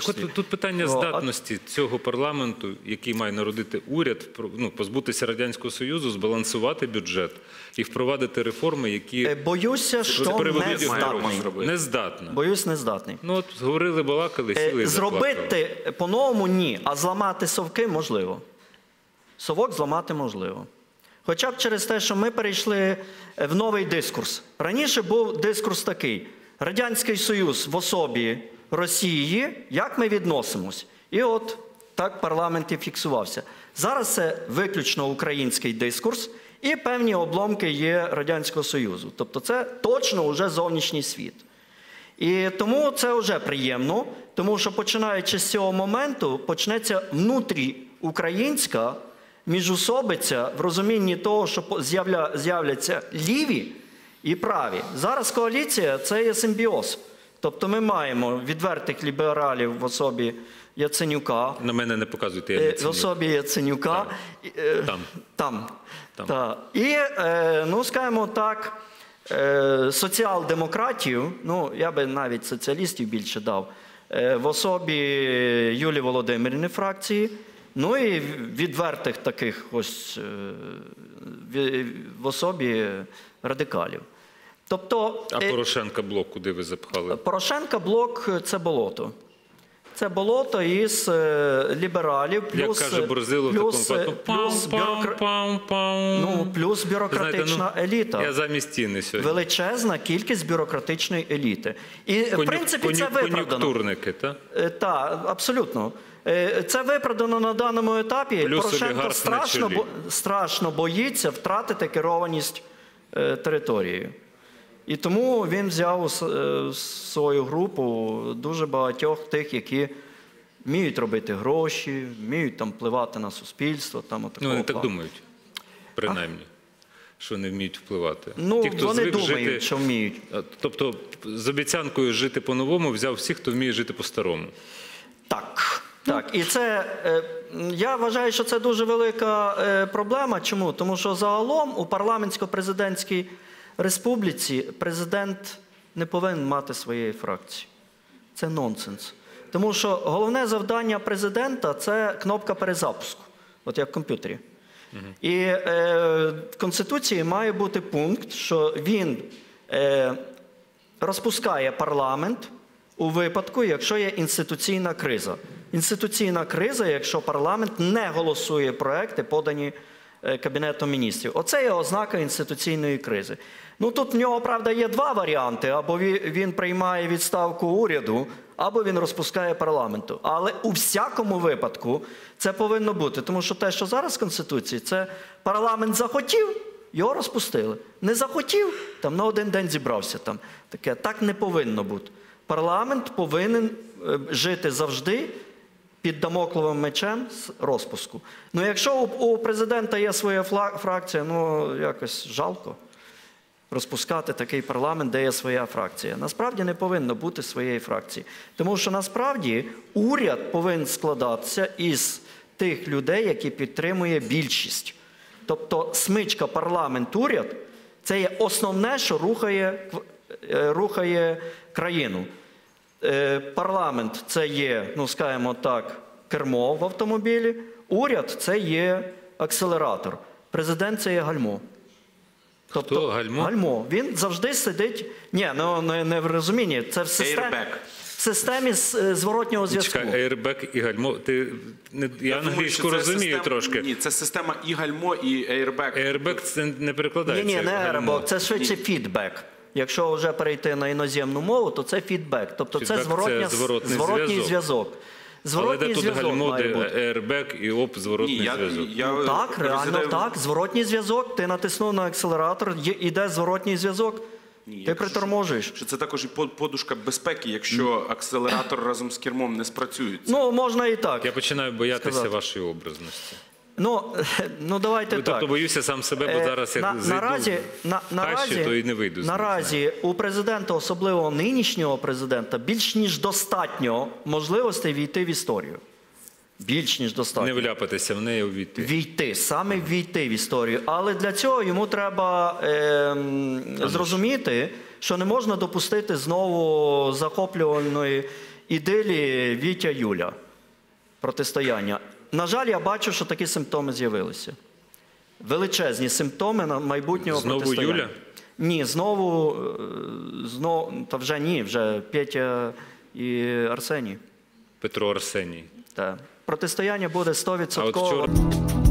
числі. Тут питання здатності цього парламенту, який має народити уряд, позбутися Радянського Союзу, збалансувати бюджет і впровадити реформи, які... Боюся, що не здатний. Не здатна. Боюсь, не здатний. Ну от говорили, балакали, сіли і заплакали. Зробити по-новому – ні, а зламати совки – можливо. Совок зламати можливо. Хоча б через те, що ми перейшли в новий дискурс. Раніше був дискурс такий. Радянський Союз в особі Росії, як ми відносимось? І от так парламент і фіксувався. Зараз це виключно український дискурс і певні обломки є Радянського Союзу. Тобто це точно вже зовнішній світ. І тому це вже приємно, тому що починаючи з цього моменту, почнеться внутріукраїнська міжусобиця в розумінні того, що з'являться ліві і праві. Зараз коаліція – це є симбіоз. Тобто ми маємо відвертих лібералів в особі Яценюка. На мене не показуйте, я Яценюк. В особі Яценюка. Там. І, ну, скажімо так, соціал-демократів, ну, я би навіть соціалістів більше дав, в особі Юлії Володимирівни фракції, ну і відвертих таких ось в особі радикалів. Тобто, а Порошенка блок куди ви запхали? Порошенка блок – це болото. Це болото із лібералів, плюс, як каже Борзилов, плюс бюрократична еліта. Я замість стіни сьогодні. Величезна кількість бюрократичної еліти. І, в принципі, це виправдано. Кон'юнктурники, так? Так, абсолютно. Це виправдано на даному етапі. Плюс Порошенко страшно боїться втратити керованість територією. І тому він взяв у свою групу дуже багатьох тих, які вміють робити гроші, вміють там впливати на суспільство. Там, ну, вони так думають, принаймні, що не вміють впливати. Ну, ті, хто вони думають, що вміють. Тобто з обіцянкою жити по-новому взяв всіх, хто вміє жити по-старому. Так. Так, і це, я вважаю, що це дуже велика проблема. Чому? Тому що загалом у парламентсько-президентській республіці президент не повинен мати своєї фракції. Це нонсенс. Тому що головне завдання президента – це кнопка перезапуску, от як в комп'ютері. І в Конституції має бути пункт, що він розпускає парламент у випадку, якщо є інституційна криза. Інституційна криза, якщо парламент не голосує проекти, подані Кабінетом міністрів. Оце є ознака інституційної кризи. Ну, тут в нього, правда, є два варіанти. Або він приймає відставку уряду, або він розпускає парламенту. Але у всякому випадку це повинно бути. Тому що те, що зараз в Конституції, це парламент захотів, його розпустили. Не захотів, там на один день зібрався. Там таке. Так не повинно бути. Парламент повинен жити завжди під дамокловим мечем з розпуску. Ну, якщо у президента є своя фракція, ну, якось жалко розпускати такий парламент, де є своя фракція. Насправді не повинно бути своєї фракції. Тому що насправді уряд повинен складатися із тих людей, які підтримує більшість. Тобто смичка парламент-уряд – це є основне, що рухає країну. Парламент – це є, ну, скажімо так, кермо в автомобілі, уряд – це є акселератор, президент – це є гальмо. Тобто, хто? Гальмо? Гальмо. Він завжди сидить, ні, не в розумінні, це в системі зворотнього зв'язку. Чекай, ейрбек і гальмо, я англійську розумію трошки. Ні, це система і гальмо, і ейрбек. Ейрбек це не перекладається. Ні, не ейрбек, це швидше фідбек. Якщо вже перейти на іноземну мову, то це фідбек. Тобто це зворотній зв'язок. Але де тут гальмо, де ейрбек і зворотний зв'язок? Так, реально так. Зворотній зв'язок, ти натиснув на акселератор, іде зворотній зв'язок, ти приторможуєш. Це також і подушка безпеки, якщо акселератор разом з кермом не спрацюють. Ну, можна і так. Я починаю боятися вашої образності. Ну, давайте так. Тобто боюся сам себе, бо зараз як зайду в хащі, то і не вийду з ним. Наразі у президента, особливо нинішнього президента, більш ніж достатньо можливостей війти в історію. Більш ніж достатньо. Не вляпатися в неї, а увійти. Війти, саме війти в історію. Але для цього йому треба зрозуміти, що не можна допустити знову захоплювальної ідилії Вітя-Юля. Протистояння. На жаль, я бачу, що такі симптоми з'явилися. Величезні симптоми на майбутнього Знову протистояння. Юля? Ні, знову, та вже ні, вже Петя і Арсеній. Петро Арсеній. Так. Протистояння буде 100%. А от вчора...